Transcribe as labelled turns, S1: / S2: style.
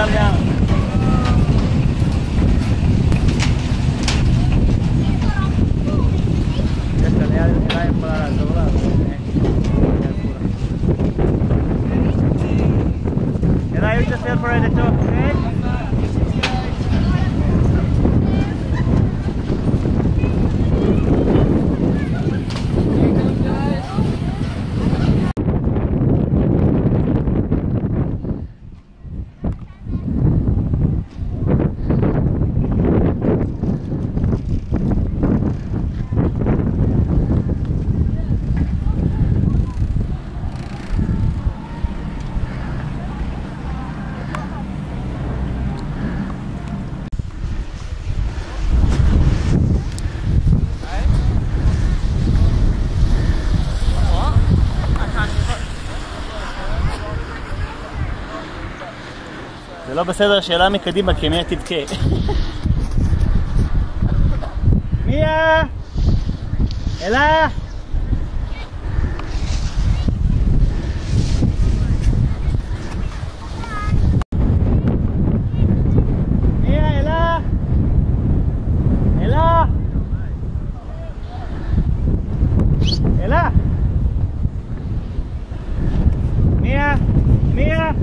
S1: Damián. Esta le da para el doblado. And I just feel for the top, okay? זה לא בסדר, שאלה מקדימה, כי מיה תבכה. מיה! אלה! מיה, אלה! אלה! אלה! מיה! מיה!